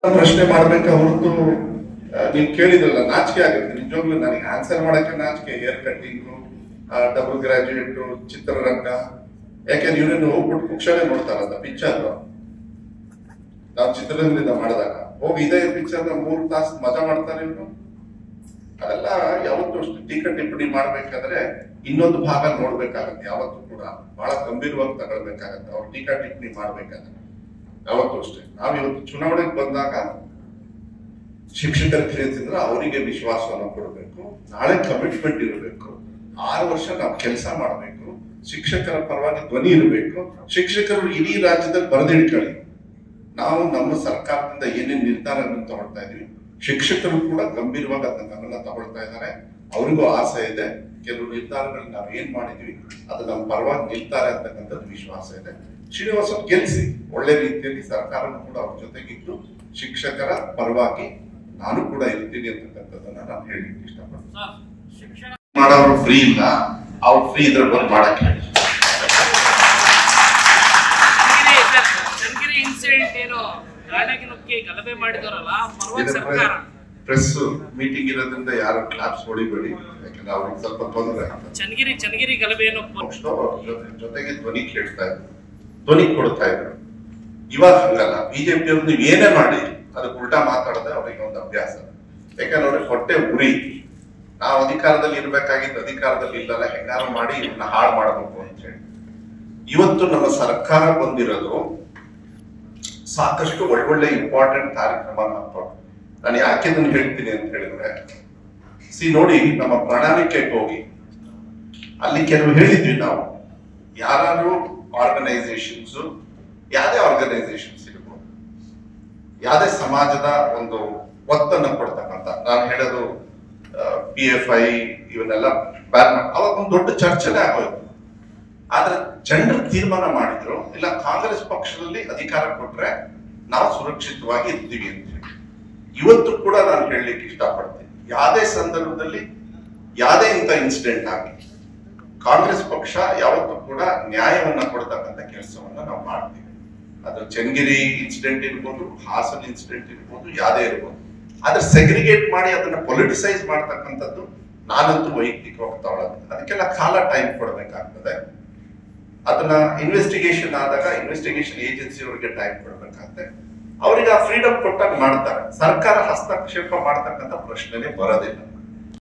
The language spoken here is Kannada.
ಪ್ರಶ್ನೆ ಮಾಡ್ಬೇಕ ಹೊರತು ನೀವ್ ಕೇಳಿದ್ರಲ್ಲ ನಾಚಿಕೆ ಆಗುತ್ತೆ. ನಿಜವಾಗ್ಲೂ ನನಗೆ ಆನ್ಸರ್ ಮಾಡಕ್ಕೆ ನಾಚಿಕೆ. ಹೇರ್ ಕಟ್ಟಿಂಗು, ಡಬಲ್ ಗ್ರಾಜುಯೇಟ್, ಚಿತ್ರರಂಗ, ಯಾಕೆಂದ್ರೆ ಇವರನ್ನು ಹೋಗ್ಬಿಟ್ಟು ಕುಕ್ಷಣೆ ನೋಡ್ತಾರಲ್ಲ ಪಿಕ್ಚರ್. ನಾವು ಚಿತ್ರರಂಗದಿಂದ ಮಾಡಿದಾಗ ಹೋಗಿ ಇದೇ ಪಿಕ್ಚರ್ 3 ತಾಸು ಮಜಾ ಮಾಡ್ತಾರೆ ಇವರು. ಅದೆಲ್ಲ ಯಾವತ್ತೂ ಅಷ್ಟು ಟೀಕಾ ಟಿಪ್ಪಣಿ ಮಾಡ್ಬೇಕಾದ್ರೆ ಇನ್ನೊಂದು ಭಾಗ ನೋಡ್ಬೇಕಾಗತ್ತೆ. ಯಾವತ್ತೂ ಕೂಡ ಬಹಳ ಗಂಭೀರವಾಗಿ ತಗೊಳ್ಬೇಕಾಗತ್ತೆ ಅವ್ರು ಟೀಕಾ ಟಿಪ್ಪಣಿ ಮಾಡ್ಬೇಕಾದ್ರೆ. ಯಾವತ್ತೂ ಅಷ್ಟೇ ನಾವಿವತ್ತು ಚುನಾವಣೆಗೆ ಬಂದಾಗ ಶಿಕ್ಷಕರ ಕಲಿತಿದ್ರೆ ಅವರಿಗೆ ವಿಶ್ವಾಸವನ್ನು ಕೊಡಬೇಕು. ನಾಳೆ ಕಮಿಟ್ಮೆಂಟ್ ಇರಬೇಕು. 6 ವರ್ಷ ನಾವು ಕೆಲಸ ಮಾಡಬೇಕು. ಶಿಕ್ಷಕರ ಪರವಾಗಿ ಧ್ವನಿ ಇರಬೇಕು. ಶಿಕ್ಷಕರು ಇಡೀ ರಾಜ್ಯದಲ್ಲಿ ಬರೆದಿಡ್ಕೊಳ್ಳಿ, ನಾವು ನಮ್ಮ ಸರ್ಕಾರದಿಂದ ಏನೇನು ನಿರ್ಧಾರಗಳನ್ನು ತಗೊಳ್ತಾ ಇದೀವಿ. ಶಿಕ್ಷಕರು ಕೂಡ ಗಂಭೀರವಾಗಿ ಅದನ್ನ ತಗೊಳ್ತಾ ಇದ್ದಾರೆ. ಅವರಿಗೂ ಆಸೆ ಇದೆ, ಕೆಲವು ನಿರ್ಧಾರಗಳನ್ನ ನಾವು ಏನ್ ಮಾಡಿದ್ವಿ ಅದು ನಮ್ಮ ಪರವಾಗಿ ನಿಲ್ತಾರೆ ಅಂತಕ್ಕಂಥದ್ದು ವಿಶ್ವಾಸ ಇದೆ. ಶ್ರೀನಿವಾಸ ಗೆಲ್ಸಿ, ಒಳ್ಳೆ ರೀತಿಯಲ್ಲಿ ಸರ್ಕಾರನು ಕೂಡ ಅವ್ರ ಜೊತೆಗಿದ್ದು ಶಿಕ್ಷಕರ ಪರವಾಗಿ ನಾನು ಕೂಡ ಇರ್ತೀನಿ ಅಂತಕ್ಕಂಥದ್ದನ್ನ ನಾನು ಹೇಳಲಿಕ್ಕೆ ಇಷ್ಟಪಡ್ತೀನಿ. ಮಾಡೋರು ಫ್ರೀ ಇಲ್ಲ, ಅವ್ರು ಫ್ರೀ ಇದ್ರ ಬಂದು ಮಾಡಕ್ ಹೇಳಿ. ಪ್ರೆಸ್ ಮೀಟಿಂಗ್ ಇರೋದ್ರಿಂದ ಯಾರು ಕ್ಲಾಪ್ಸ್ ಹೊಡಿಬೇಡಿ, ಯಾಕಂದ್ರೆ ಅವ್ರಿಗೆ ಸ್ವಲ್ಪ ತೊಂದರೆ ಆಗ್ತದೆ. ಚನ್ನಗಿರಿ ಗಲಭೆ ಜೊತೆಗೆ ಧ್ವನಿ ಕೇಳ್ತಾ ಇದ್ರು, ಧ್ವನಿ ಕೊಡ್ತಾ ಇದ್ರು. ಇವಾಗ ಹಂಗಲ್ಲ. ಬಿಜೆಪಿ ಅವ್ರು ನೀವ್ ಏನೇ ಮಾಡಿ ಅದಕ್ಕೆ ಉಲ್ಟಾ ಮಾತಾಡದೆ ಅವ್ರಿಗೆ ಒಂದು ಅಭ್ಯಾಸ. ಯಾಕಂದ್ರೆ ಅವ್ರಿಗೆ ಹೊಟ್ಟೆ ಉರಿ. ನಾವು ಅಧಿಕಾರದಲ್ಲಿ ಇರ್ಬೇಕಾಗಿದ್ದು ಅಧಿಕಾರದಲ್ಲಿ ಇಲ್ಲಲ್ಲ, ಹೆಂಗಾರು ಮಾಡಿ ಇದನ್ನ ಹಾಳು ಮಾಡಬೇಕು ಅಂತ ಹೇಳಿ. ಇವತ್ತು ನಮ್ಮ ಸರ್ಕಾರ ಬಂದಿರೋದು ಸಾಕಷ್ಟು ಒಳ್ಳೊಳ್ಳೆ ಇಂಪಾರ್ಟೆಂಟ್ ಕಾರ್ಯಕ್ರಮ ಹಾಕೊಂಡು. ನಾನು ಯಾಕೆ ಇದನ್ನು ಹೇಳ್ತೀನಿ ಅಂತ ಹೇಳಿದ್ರೆ, ನೋಡಿ ನಮ್ಮ ಪ್ರಣಾಳಿಕೆಗೆ ಹೋಗಿ ಅಲ್ಲಿ ಕೆಲವು ಹೇಳಿದ್ವಿ ನಾವು. ಯಾರು ಆರ್ಗನೈಸೇಷನ್ಸ್, ಯಾವುದೇ ಆರ್ಗನೈಸೇಷನ್ಸ್ ಇರ್ಬೋದು, ಯಾವುದೇ ಸಮಾಜದ ಒಂದು ಒತ್ತನ್ನು ಕೊಡ್ತಕ್ಕಂಥ, ನಾನು ಹೇಳೋದು PFI ಇವನ್ನೆಲ್ಲ ಬ್ಯಾನ್ ಅವಾಗ ಒಂದು ದೊಡ್ಡ ಚರ್ಚೆನೇ ಆಗೋಯ್ತು. ಆದ್ರೆ ಜನರು ತೀರ್ಮಾನ ಮಾಡಿದ್ರು, ಇಲ್ಲ ಕಾಂಗ್ರೆಸ್ ಪಕ್ಷದಲ್ಲಿ ಅಧಿಕಾರ ಕೊಟ್ರೆ ನಾವು ಸುರಕ್ಷಿತವಾಗಿ ಇರ್ತೀವಿ ಅಂತ ಹೇಳಿ. ಇವತ್ತು ಕೂಡ ನಾನು ಹೇಳಲಿಕ್ಕೆ ಇಷ್ಟಪಡ್ತೀನಿ, ಯಾವುದೇ ಸಂದರ್ಭದಲ್ಲಿ ಯಾವುದೇ ಇಂಥ ಇನ್ಸಿಡೆಂಟ್ ಆಗಿ ಕಾಂಗ್ರೆಸ್ ಪಕ್ಷ ಯಾವತ್ತೂ ಕೂಡ ನ್ಯಾಯವನ್ನ ಕೊಡ್ತಕ್ಕಂಥ ಕೆಲಸವನ್ನ ನಾವು ಮಾಡ್ತೀವಿ. ಅದು ಚನ್ನಗಿರಿ ಇನ್ಸಿಡೆಂಟ್ ಇರ್ಬೋದು, ಹಾಸನ ಇನ್ಸಿಡೆಂಟ್ ಇರ್ಬೋದು, ಯಾವುದೇ ಇರ್ಬೋದು. ಆದ್ರೆ ಸೆಗ್ರಿಗೇಟ್ ಮಾಡಿ ಅದನ್ನ ಪೊಲಿಟಿಸೈಸ್ ಮಾಡ್ತಕ್ಕಂಥದ್ದು ನಾನಂತೂ ವೈಯಕ್ತಿಕವಾಗಿ ತಗೊಳ್ಳೋದು. ಅದಕ್ಕೆಲ್ಲ ಕಾಲ ಟೈಮ್ ಕೊಡ್ಬೇಕಾಗ್ತದೆ. ಅದನ್ನ ಇನ್ವೆಸ್ಟಿಗೇಷನ್ ಆದಾಗ ಇನ್ವೆಸ್ಟಿಗೇಷನ್ ಏಜೆನ್ಸಿ ಅವರಿಗೆ ಟೈಮ್ ಕೊಡ್ಬೇಕಾಗ್ತದೆ. ಅವರಿಗೆ ಆ ಫ್ರೀಡಮ್ ಕೊಟ್ಟಾಗ ಮಾಡ್ತಾರೆ. ಸರ್ಕಾರ ಹಸ್ತಕ್ಷೇಪ ಮಾಡ್ತಕ್ಕಂಥ ಪ್ರಶ್ನೆನೇ ಬರೋದಿಲ್ಲ.